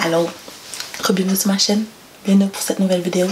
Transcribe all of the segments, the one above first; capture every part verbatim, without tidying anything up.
Alors, bienvenue sur ma chaîne, bienvenue pour cette nouvelle vidéo.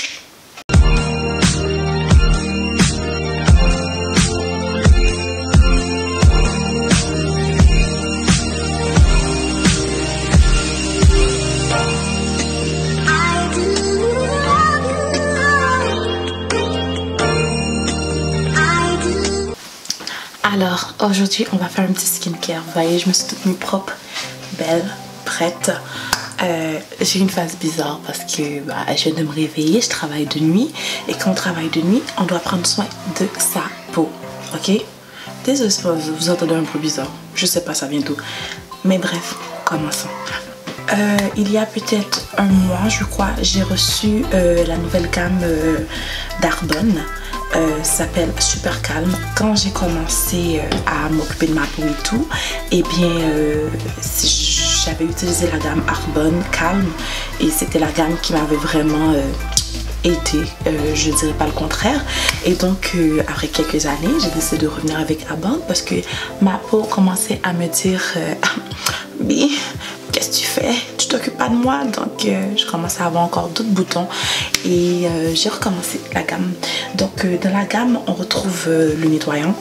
Alors, aujourd'hui, on va faire un petit skincare. Vous voyez, je me suis toute mis propre, belle, prête. Euh, j'ai une phase bizarre parce que bah, je viens de me réveiller, je travaille de nuit. Et quand on travaille de nuit, on doit prendre soin de sa peau. Ok? Désolée si vous entendez un peu bizarre. Je sais pas, ça vient d'où. Mais bref, commençons. Euh, il y a peut-être un mois, je crois, j'ai reçu euh, la nouvelle gamme euh, d'Arbonne. Euh, s'appelle Super Calme. Quand j'ai commencé euh, à m'occuper de ma peau et tout, et eh bien euh, j'avais utilisé la gamme Arbonne Calme et c'était la gamme qui m'avait vraiment euh, aidé, euh, je dirais pas le contraire. Et donc euh, après quelques années, j'ai décidé de revenir avec Arbonne parce que ma peau commençait à me dire euh, Bi, qu'est-ce que tu fais? Tu t'occupes pas de moi? Donc euh, je commençais à avoir encore d'autres boutons et euh, j'ai recommencé la gamme. Donc euh, dans la gamme on retrouve euh, le nettoyant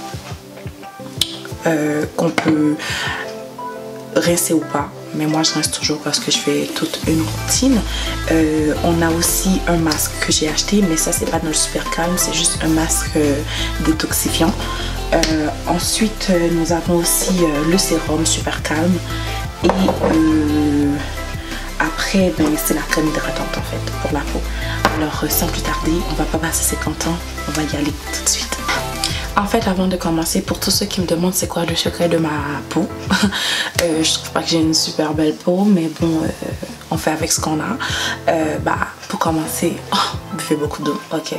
euh, qu'on peut rincer ou pas, mais moi je rince toujours parce que je fais toute une routine. Euh, on a aussi un masque que j'ai acheté, mais ça c'est pas dans le Super Calme, c'est juste un masque euh, détoxifiant. Euh, ensuite euh, nous avons aussi euh, le sérum Super Calme. Et euh, après, ben, c'est la crème hydratante en fait pour la peau. Alors sans plus tarder, on va pas passer cinquante ans, on va y aller tout de suite. En fait, avant de commencer, pour tous ceux qui me demandent c'est quoi le secret de ma peau, euh, je trouve pas que j'ai une super belle peau, mais bon, euh, on fait avec ce qu'on a. Euh, bah, pour commencer, oh, buvez beaucoup d'eau, ok?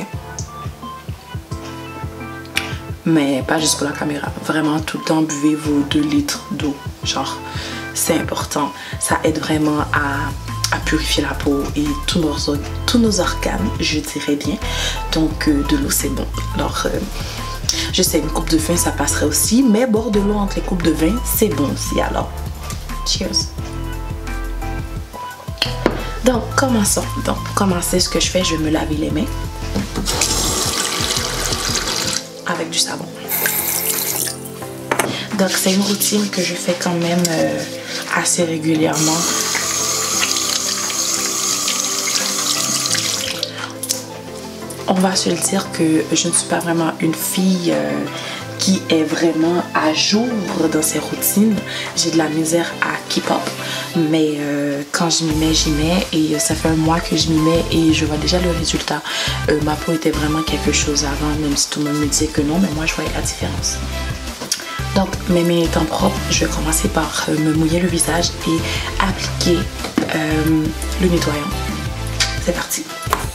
Mais pas juste pour la caméra, vraiment tout le temps buvez vos deux litres d'eau, genre. C'est important, ça aide vraiment à, à purifier la peau et tous nos, tous nos organes, je dirais bien. Donc euh, de l'eau c'est bon. Alors euh, je sais, une coupe de vin ça passerait aussi, mais boire de l'eau entre les coupes de vin c'est bon aussi. Alors cheers. Donc commençons. Donc pour commencer, ce que je fais, je vais me laver les mains avec du savon. Donc c'est une routine que je fais quand même euh, assez régulièrement. On va se le dire que je ne suis pas vraiment une fille euh, qui est vraiment à jour dans ses routines. J'ai de la misère à keep up. Mais euh, quand je m'y mets, j'y mets. Et ça fait un mois que je m'y mets et je vois déjà le résultat. Euh, ma peau était vraiment quelque chose avant, même si tout le monde me disait que non. Mais moi, je voyais la différence. Donc mes mains étant propres, je vais commencer par euh, me mouiller le visage et appliquer euh, le nettoyant. C'est parti.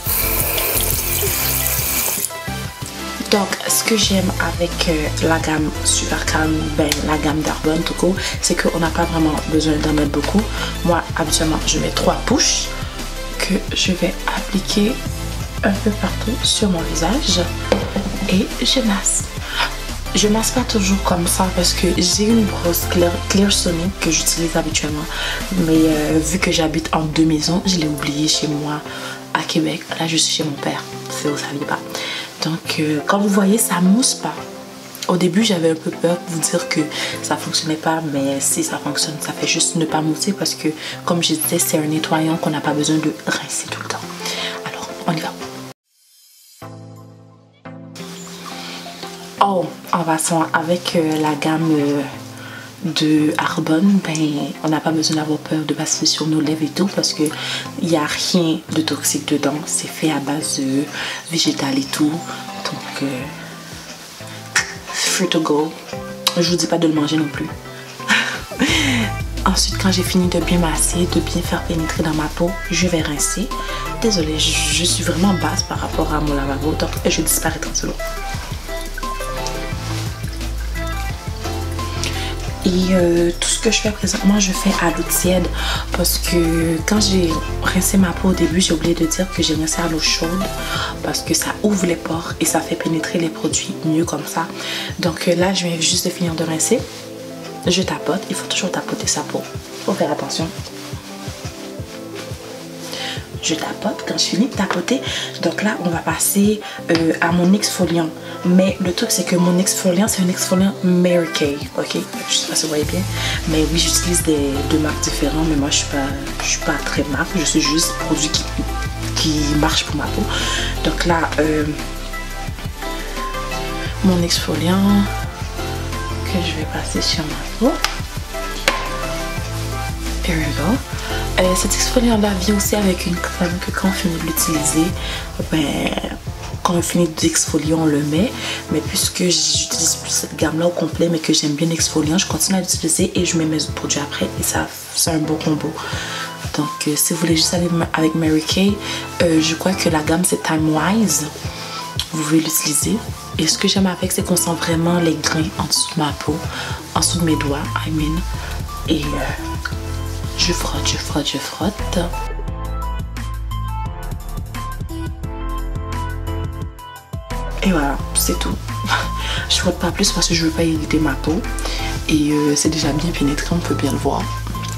Donc ce que j'aime avec euh, la gamme Super Calme, ben, la gamme d'Arbonne tout court, c'est qu'on n'a pas vraiment besoin d'en mettre beaucoup. Moi habituellement je mets trois pushs que je vais appliquer un peu partout sur mon visage et je masse. Je masse pas toujours comme ça parce que j'ai une brosse Clear, Clear Sonic que j'utilise habituellement. Mais euh, vu que j'habite en deux maisons, je l'ai oublié chez moi à Québec. Là, je suis chez mon père, si vous ne saviez pas. Donc, euh, comme vous voyez, ça mousse pas. Au début, j'avais un peu peur de vous dire que ça fonctionnait pas. Mais si ça fonctionne, ça fait juste ne pas mousser parce que, comme je disais, c'est un nettoyant qu'on n'a pas besoin de rincer tout le temps. Alors, on y va. Oh, en passant avec euh, la gamme euh, de Arbonne, ben, on n'a pas besoin d'avoir peur de passer sur nos lèvres et tout parce que il n'y a rien de toxique dedans. C'est fait à base de végétal et tout. Donc, euh, free to go. Je vous dis pas de le manger non plus. Ensuite, quand j'ai fini de bien masser, de bien faire pénétrer dans ma peau, je vais rincer. Désolée, je, je suis vraiment basse par rapport à mon lavabo, donc je disparaîtrai sous l'eau. Et euh, tout ce que je fais présentement, je fais à l'eau tiède parce que quand j'ai rincé ma peau au début, j'ai oublié de dire que j'ai rincé à l'eau chaude parce que ça ouvre les pores et ça fait pénétrer les produits mieux comme ça. Donc euh, là, je viens juste de finir de rincer. Je tapote, il faut toujours tapoter sa peau, faut faire attention. je tapote. Quand je finis de tapoter, donc là on va passer euh, à mon exfoliant. Mais le truc c'est que mon exfoliant c'est un exfoliant Mary Kay, ok? Je sais pas si vous voyez bien, mais oui j'utilise des deux marques différentes, mais moi je suis pas, je suis pas très marque, je suis juste produit qui, qui marche pour ma peau. Donc là euh, mon exfoliant que je vais passer sur ma peau. Here we go. Euh, cet exfoliant là vient aussi avec une crème que quand on finit de l'utiliser, ben, quand on finit d'exfolier on le met. Mais puisque j'utilise plus cette gamme là au complet mais que j'aime bien l'exfoliant, je continue à l'utiliser et je mets mes autres produits après et ça c'est un beau combo. Donc euh, si vous voulez juste aller avec Mary Kay, euh, je crois que la gamme c'est Time Wise. Vous pouvez l'utiliser. Et ce que j'aime avec c'est qu'on sent vraiment les grains en dessous de ma peau, en dessous de mes doigts, I mean. Et euh, je frotte, je frotte, je frotte. Et voilà, c'est tout. Je frotte pas plus parce que je veux pas irriter ma peau. Et euh, c'est déjà bien pénétré, on peut bien le voir.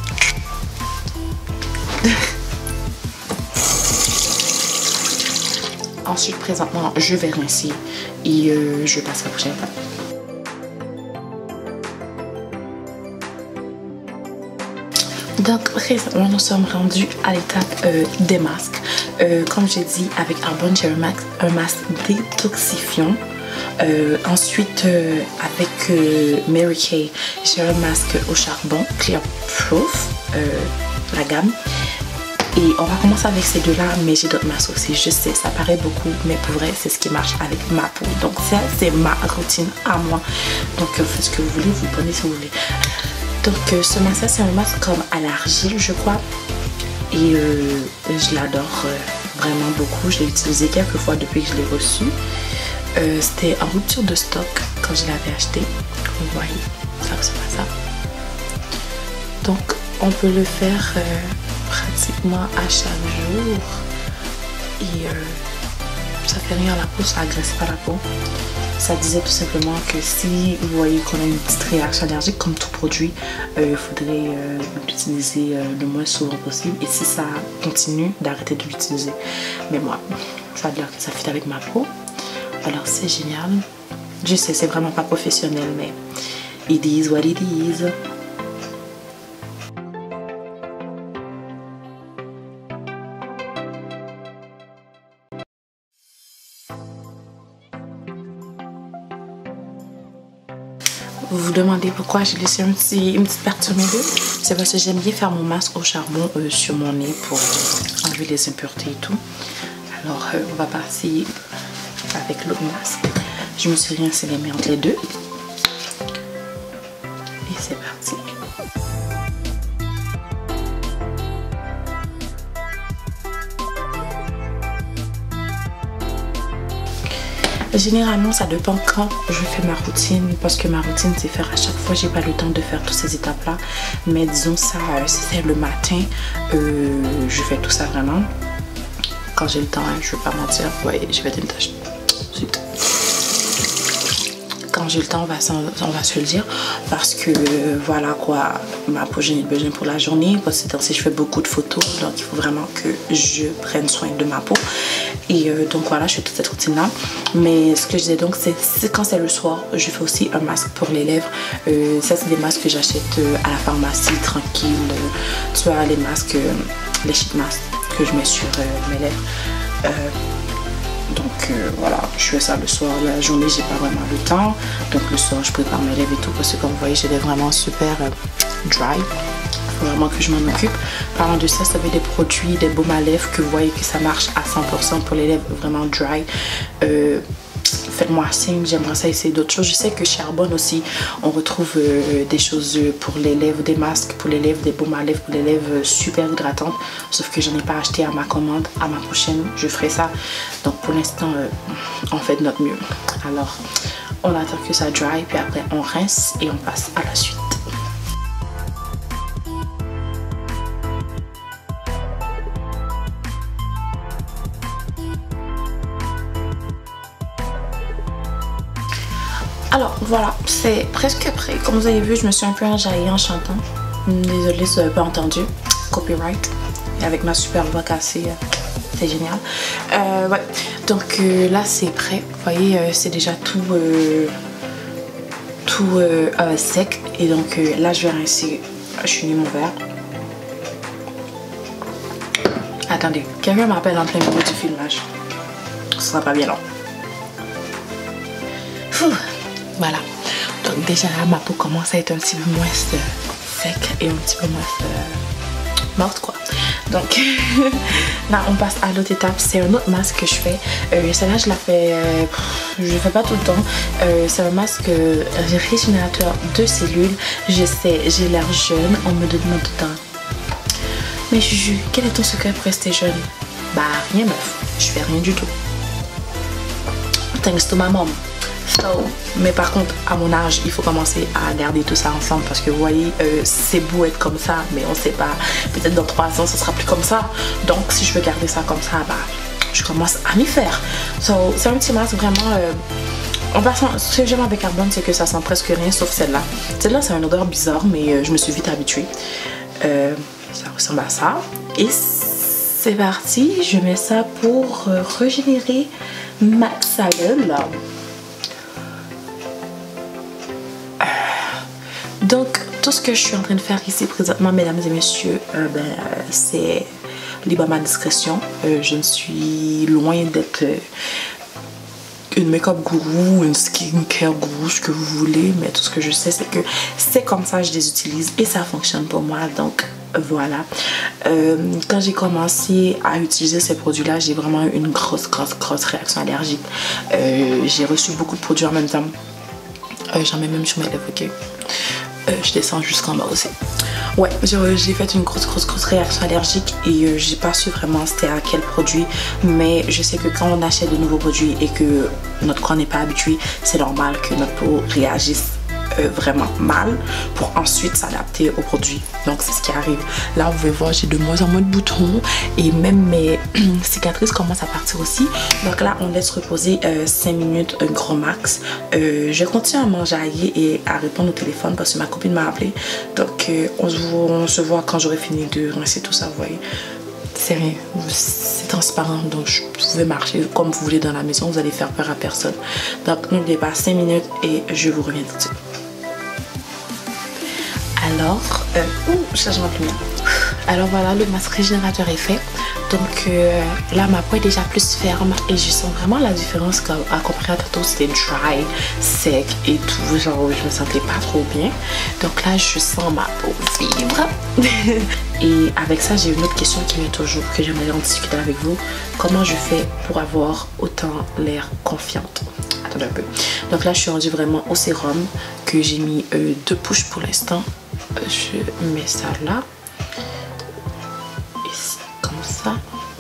Ensuite, présentement, je vais rincer et euh, je passe à la prochaine étape. Donc présentement nous sommes rendus à l'étape euh, des masques. Euh, comme j'ai dit, avec Arbonne j'ai un, un masque détoxifiant. Euh, ensuite euh, avec euh, Mary Kay j'ai un masque au charbon Clear Proof, euh, la gamme. Et on va commencer avec ces deux là, mais j'ai d'autres masques aussi, je sais ça paraît beaucoup mais pour vrai c'est ce qui marche avec ma peau. Donc ça c'est ma routine à moi, donc euh, faites ce que vous voulez, vous prenez si vous voulez. Donc euh, ce masque c'est un masque comme à l'argile je crois. Et euh, je l'adore euh, vraiment beaucoup. Je l'ai utilisé quelques fois depuis que je l'ai reçu. Euh, C'était en rupture de stock quand je l'avais acheté. Vous voyez, ça ressemble à ça. Donc on peut le faire euh, pratiquement à chaque jour. Et euh, ça fait rien à la peau, ça agresse pas la peau. Ça disait tout simplement que si vous voyez qu'on a une petite réaction allergique, comme tout produit, il euh, faudrait euh, l'utiliser euh, le moins souvent possible. Et si ça continue, d'arrêter de l'utiliser. Mais moi, ça a l'air que ça fit avec ma peau. Alors c'est génial. Je sais, c'est vraiment pas professionnel, mais it is what it is. Vous vous demandez pourquoi j'ai laissé un petit, une petite partie au milieu? C'est parce que j'aime bien faire mon masque au charbon euh, sur mon nez pour enlever les impuretés et tout. Alors euh, on va partir avec l'autre masque. Je me suis rincé les mains entre les deux. Et c'est parti. Généralement ça dépend quand je fais ma routine, parce que ma routine c'est faire à chaque fois, j'ai pas le temps de faire toutes ces étapes là, mais disons ça euh, si c'est le matin, euh, je fais tout ça vraiment quand j'ai le temps, hein, je vais pas mentir. Ouais, je vais une tâche quand j'ai le temps, on va, on va se le dire, parce que euh, voilà quoi, ma peau j'ai besoin pour la journée, parce que si je fais beaucoup de photos, donc il faut vraiment que je prenne soin de ma peau. Et euh, donc voilà, je fais toute cette routine là. Mais ce que je disais donc, c'est quand c'est le soir, je fais aussi un masque pour les lèvres. Euh, ça c'est des masques que j'achète euh, à la pharmacie, tranquille. Euh, tu vois les masques, euh, les sheet masks que je mets sur euh, mes lèvres. Euh, donc euh, voilà, je fais ça le soir. La journée j'ai pas vraiment le temps, donc le soir je prépare mes lèvres et tout, parce que comme vous voyez j'ai des vraiment super euh, dry. Vraiment que je m'en occupe. Parlant de ça, ça avait des produits, des baumes à lèvres que vous voyez que ça marche à cent pour cent pour les lèvres vraiment dry. Euh, Faites-moi signe, j'aimerais ça essayer d'autres choses. Je sais que chez Arbonne aussi, on retrouve euh, des choses pour les lèvres, des masques pour les lèvres, des baumes à lèvres pour les lèvres super hydratantes. Sauf que je n'ai pas acheté à ma commande. À ma prochaine, je ferai ça. Donc pour l'instant, euh, on fait de notre mieux. Alors, on attend que ça dry, puis après on rince et on passe à la suite. Alors voilà, c'est presque prêt. Comme vous avez vu, je me suis un peu enjaillée en chantant. Désolée si vous n'avez pas entendu. Copyright. avec ma super voix cassée. C'est génial. Euh, ouais. Donc euh, là c'est prêt. Vous voyez, euh, c'est déjà tout, euh, tout euh, euh, sec. Et donc euh, là je vais rincer. Je suis mis mon verre. Attendez, quelqu'un m'appelle en plein milieu du filmage. Ce sera pas bien long. Ouh, voilà. Donc déjà là ma peau commence à être un petit peu moins euh, sec et un petit peu moins euh, morte quoi. Donc là on passe à l'autre étape. C'est un autre masque que je fais. Euh, Celle-là je la fais, euh, je le fais pas tout le temps. Euh, c'est un masque euh, régénérateur de cellules. Je sais, j'ai l'air jeune. On me demande tout le temps. Mais Juju, quel est ton secret pour rester jeune? Bah rien meuf, je fais rien du tout. Thanks to my mom. So, mais par contre, à mon âge, il faut commencer à garder tout ça ensemble parce que vous voyez, euh, c'est beau être comme ça, mais on sait pas. Peut-être dans trois ans, ce sera plus comme ça. Donc, si je veux garder ça comme ça, bah, je commence à m'y faire. So, c'est un petit masque vraiment. Euh, en passant, ce que j'aime avec Arbonne, c'est que ça sent presque rien sauf celle-là. Celle-là, c'est une odeur bizarre, mais euh, je me suis vite habituée. Euh, ça ressemble à ça. Et c'est parti. Je mets ça pour euh, régénérer ma cellule. Donc, tout ce que je suis en train de faire ici présentement, mesdames et messieurs, euh, ben, euh, c'est libre à ma discrétion. Euh, je ne suis loin d'être euh, une make-up gourou, une skincare gourou, ce que vous voulez. Mais tout ce que je sais, c'est que c'est comme ça que je les utilise et ça fonctionne pour moi. Donc, voilà. Euh, quand j'ai commencé à utiliser ces produits-là, j'ai vraiment eu une grosse, grosse, grosse réaction allergique. Euh, j'ai reçu beaucoup de produits en même temps. Euh, J'en mets même sur mes lèvres, ok? Euh, je descends jusqu'en bas aussi. Ouais, j'ai fait une grosse, grosse, grosse réaction allergique et euh, j'ai pas su vraiment c'était à quel produit. Mais je sais que quand on achète de nouveaux produits et que notre corps n'est pas habitué, c'est normal que notre peau réagisse euh, vraiment mal pour ensuite s'adapter aux produits. Donc c'est ce qui arrive. Là vous pouvez voir j'ai de moins en moins de boutons et même mes cicatrices commencent à partir aussi. Donc là on laisse reposer euh, cinq minutes un gros max. Euh, je continue à m'enjailler et à répondre au téléphone parce que ma copine m'a appelé. Donc euh, on, se voit, on se voit quand j'aurai fini de rincer tout ça, vous voyez. C'est rien, c'est transparent, donc vous pouvez marcher comme vous voulez dans la maison, vous allez faire peur à personne. Donc n'oubliez pas cinq minutes et je vous reviens tout de suite. Alors, euh, ouh, changement de lumière. Alors voilà, le masque régénérateur est fait. Donc euh, là, ma peau est déjà plus ferme et je sens vraiment la différence quand, à comparer à tantôt, c'était dry, sec et tout. Genre, je me sentais pas trop bien. Donc là, je sens ma peau vivre. Et avec ça, j'ai une autre question qui vient toujours, que j'aimerais en discuter avec vous. Comment je fais pour avoir autant l'air confiante? Attendez un peu. Donc là, je suis rendue vraiment au sérum que j'ai mis euh, deux pushs pour l'instant. Je mets ça là. Ici, comme ça.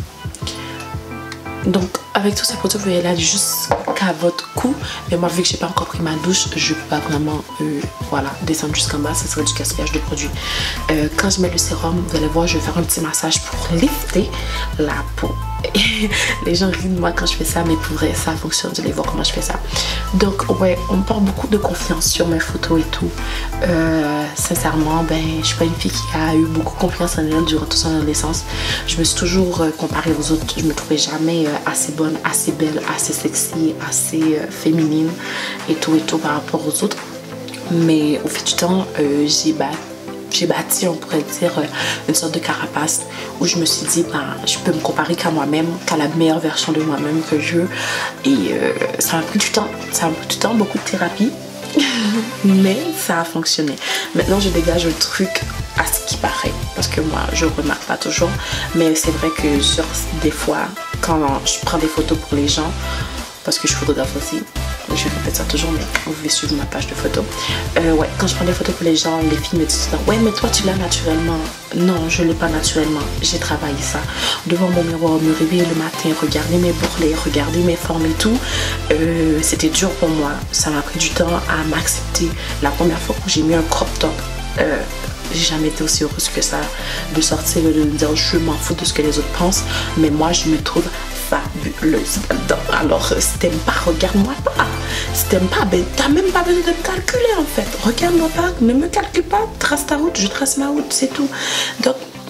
Donc, avec tous ces produits, vous voyez là jusqu'à votre cou. Mais moi, vu que j'ai pas encore pris ma douche, je peux pas vraiment euh, voilà, descendre jusqu'en bas. Ce serait du gaspillage de produits. Euh, quand je mets le sérum, vous allez voir, je vais faire un petit massage pour lifter la peau. Et les gens rient de moi quand je fais ça, mais pour vrai, ça fonctionne. Vous allez voir comment je fais ça. Donc, ouais, on me porte beaucoup de confiance sur mes photos et tout. Euh, sincèrement, ben, je suis pas une fille qui a eu beaucoup confiance en elle durant toute son adolescence. Je me suis toujours euh, comparée aux autres. Je me trouvais jamais euh, assez bonne, assez belle, assez sexy, assez euh, féminine et tout et tout par rapport aux autres. Mais au fil du temps, euh, j'ai battu. J'ai bâti, on pourrait dire, une sorte de carapace où je me suis dit, ben, je peux me comparer qu'à moi-même, qu'à la meilleure version de moi-même que je veux. Et euh, ça m'a pris du temps, ça m'a pris du temps, beaucoup de thérapie, mais ça a fonctionné. Maintenant, je dégage le truc à ce qui paraît, parce que moi, je ne remarque pas toujours. Mais c'est vrai que sur des fois, quand je prends des photos pour les gens, parce que je photographe aussi, je répète ça toujours, mais vous pouvez suivre ma page de photos. Euh, ouais, quand je prends des photos pour les gens, les filles me disent ouais, mais toi tu l'as naturellement. Non, je l'ai pas naturellement. J'ai travaillé ça devant mon miroir, me réveiller le matin, regarder mes bourrelets, regarder mes formes et tout. Euh, C'était dur pour moi. Ça m'a pris du temps à m'accepter. La première fois que j'ai mis un crop top, euh, j'ai jamais été aussi heureuse que ça de sortir et de me dire je m'en fous de ce que les autres pensent, mais moi je me trouve fabuleuse là-dedans. Alors si t'aimes pas, regarde-moi pas. Si t'aimes pas, ben t'as même pas besoin de me calculer en fait. Regarde-moi pas, ne me calcule pas, trace ta route, je trace ma route, c'est tout. Donc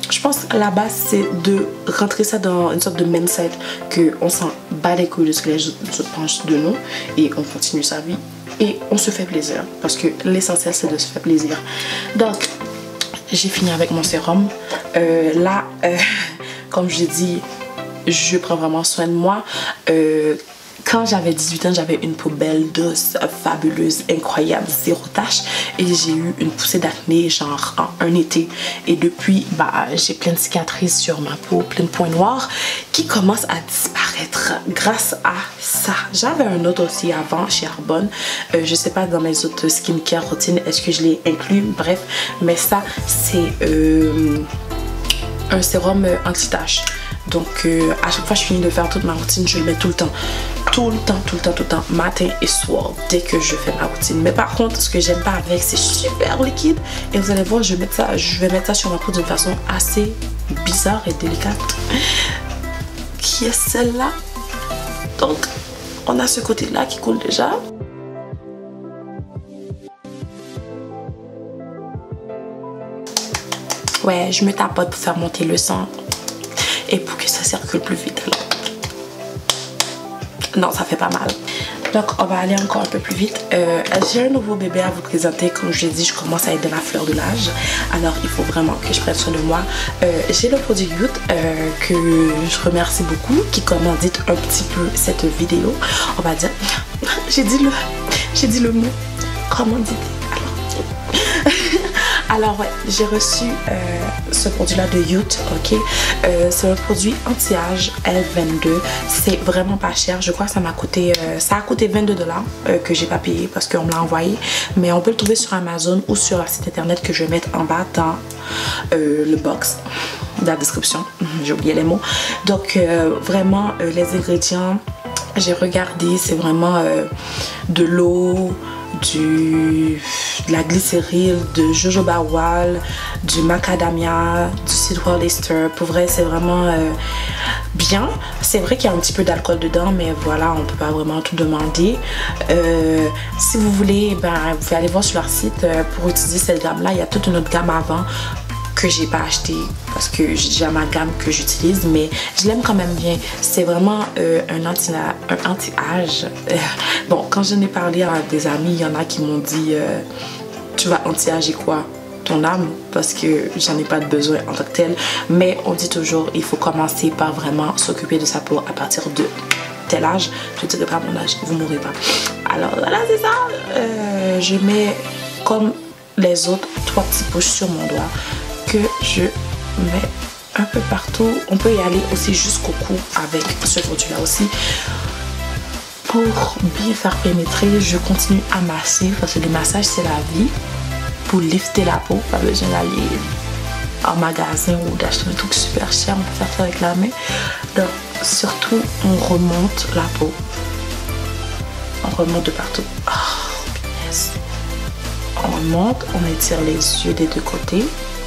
je pense à la base c'est de rentrer ça dans une sorte de mindset que on s'en bat les couilles de ce que les autres pensent de nous et on continue sa vie et on se fait plaisir parce que l'essentiel c'est de se faire plaisir. Donc j'ai fini avec mon sérum. Euh, là, euh, comme j'ai dit, je prends vraiment soin de moi. Euh, quand j'avais dix-huit ans, j'avais une peau belle, douce, fabuleuse, incroyable, zéro tache. Et j'ai eu une poussée d'acné genre en un été. Et depuis, bah, j'ai plein de cicatrices sur ma peau, plein de points noirs qui commencent à disparaître grâce à ça. J'avais un autre aussi avant chez Arbonne. Euh, je sais pas dans mes autres skincare routines, est-ce que je l'ai inclus? Bref, mais ça, c'est euh, un sérum anti-tache. Donc euh, à chaque fois que je finis de faire toute ma routine, je le mets tout le temps. Tout le temps, tout le temps, tout le temps, matin et soir, dès que je fais ma routine. Mais par contre, ce que j'aime pas avec, c'est super liquide. Et vous allez voir, je vais mettre ça, je vais mettre ça sur ma peau d'une façon assez bizarre et délicate. Qui est celle-là? Donc, on a ce côté-là qui coule déjà. Ouais, je me tapote pour faire monter le sang. Et pour que ça circule plus vite. Non, ça fait pas mal. Donc on va aller encore un peu plus vite. Euh, j'ai un nouveau bébé à vous présenter. Comme je l'ai dit, je commence à être dans la fleur de l'âge. Alors il faut vraiment que je prenne soin de moi. Euh, j'ai le produit Youth euh, que je remercie beaucoup, qui commandite un petit peu cette vidéo. On va dire, j'ai dit le, j'ai dit le mot commandité. Alors ouais, j'ai reçu euh, ce produit là de Youth, ok. Euh, c'est un produit anti-âge L vingt-deux. C'est vraiment pas cher. Je crois que ça m'a coûté, euh, ça a coûté vingt-deux dollars euh, que j'ai pas payé parce qu'on me l'a envoyé. Mais on peut le trouver sur Amazon ou sur un site internet que je vais mettre en bas dans euh, le box, dans la description. J'ai oublié les mots. Donc euh, vraiment euh, les ingrédients, j'ai regardé, c'est vraiment euh, de l'eau, du de la glycérine, de jojoba wall, du macadamia, du seedwall ester. Pour vrai, c'est vraiment euh, bien. C'est vrai qu'il y a un petit peu d'alcool dedans, mais voilà, on peut pas vraiment tout demander. Euh, si vous voulez, ben, vous pouvez aller voir sur leur site euh, pour utiliser cette gamme là. Il y a toute une autre gamme avant que j'ai pas acheté parce que j'ai déjà ma gamme que j'utilise, mais je l'aime quand même bien. C'est vraiment euh, un anti un anti-âge. Euh, bon, quand j'en ai parlé à des amis, il y en a qui m'ont dit euh, tu vas anti-âger quoi? Ton âme? Parce que j'en ai pas de besoin en tant que tel. Mais on dit toujours il faut commencer par vraiment s'occuper de sa peau à partir de tel âge. Je ne dirai pas mon âge, vous mourrez pas. Alors voilà, c'est ça. Euh, je mets comme les autres trois petits pushs sur mon doigt que je mets un peu partout. On peut y aller aussi jusqu'au cou avec ce produit là aussi. Pour bien faire pénétrer, je continue à masser parce que le massage c'est la vie. Pour lifter la peau, pas besoin d'aller en magasin ou d'acheter un truc super cher, on peut faire ça avec la main. Donc surtout on remonte la peau, on remonte de partout. Oh, yes. On remonte, on étire les yeux des deux côtés.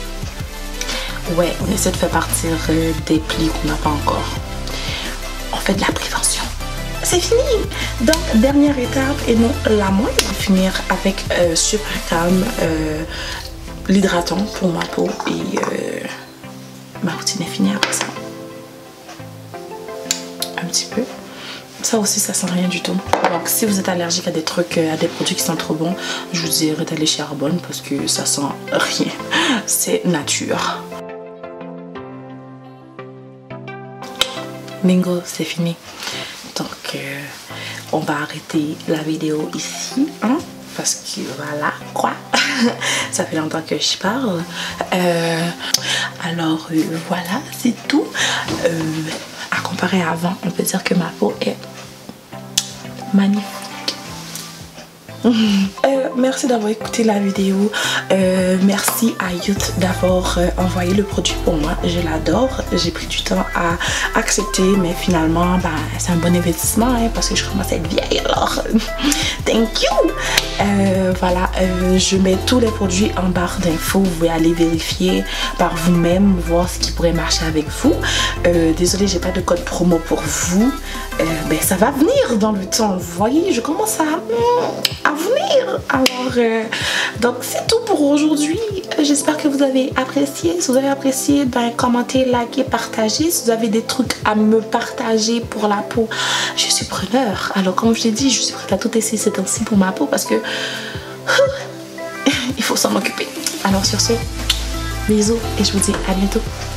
Ouais, on essaie de faire partir euh, des plis qu'on n'a pas encore. On fait de la prévention. C'est fini. Donc, dernière étape, et non la moindre, on va finir avec euh, Super Calm, euh, l'hydratant pour ma peau. Et euh, ma routine est finie après ça. Un petit peu. Ça aussi, ça sent rien du tout. Donc, si vous êtes allergique à des trucs, à des produits qui sont trop bons, je vous dirais d'aller chez Arbonne parce que ça sent rien. C'est nature. Bingo, c'est fini. Donc, euh, on va arrêter la vidéo ici, hein, parce que voilà, quoi. Ça fait longtemps que je parle. Euh, alors, euh, voilà, c'est tout. Euh, à comparer à avant, on peut dire que ma peau est magnifique. euh, merci d'avoir écouté la vidéo. Euh, merci à Youth d'avoir euh, envoyé le produit pour moi. Je l'adore. J'ai pris du temps à accepter, mais finalement, bah, c'est un bon investissement hein, parce que je commence à être vieille. Alors, thank you. Euh, voilà, euh, je mets tous les produits en barre d'infos. Vous pouvez aller vérifier par vous-même, voir ce qui pourrait marcher avec vous. Euh, désolée, j'ai pas de code promo pour vous. Euh, ben, ça va venir dans le temps. Vous voyez, je commence à, à venir. Alors, euh, donc c'est tout pour aujourd'hui. j'espère que vous avez apprécié. Si vous avez apprécié, ben, commentez, likez, partagez. Si vous avez des trucs à me partager pour la peau, je suis preneur. Alors comme je l'ai dit, je suis prête à tout essayer ces temps-ci pour ma peau parce que il faut s'en occuper. Alors sur ce, bisous et je vous dis à bientôt.